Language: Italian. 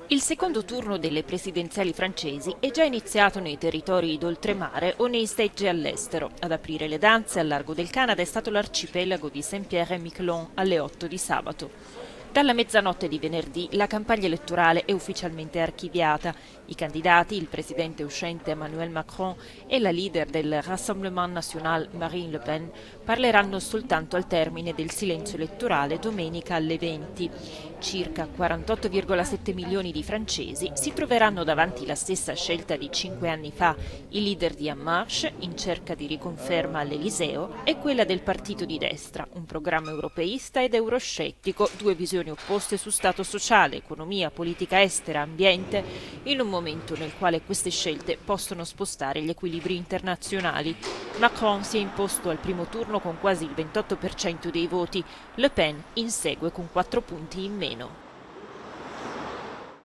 Il secondo turno delle presidenziali francesi è già iniziato nei territori d'oltremare o nei seggi all'estero. Ad aprire le danze al largo del Canada è stato l'arcipelago di Saint-Pierre-et-Miquelon alle 8 di sabato. Dalla mezzanotte di venerdì la campagna elettorale è ufficialmente archiviata. I candidati, il presidente uscente Emmanuel Macron e la leader del Rassemblement National Marine Le Pen, parleranno soltanto al termine del silenzio elettorale domenica alle 20. Circa 48,7 milioni di francesi si troveranno davanti la stessa scelta di 5 anni fa, i leader di En Marche, in cerca di riconferma all'Eliseo, e quella del partito di destra, un programma europeista ed euroscettico, due visioni opposte su stato sociale, economia, politica estera, ambiente, in un momento nel quale queste scelte possono spostare gli equilibri internazionali. Macron si è imposto al primo turno con quasi il 28% dei voti, Le Pen insegue con 4 punti in meno.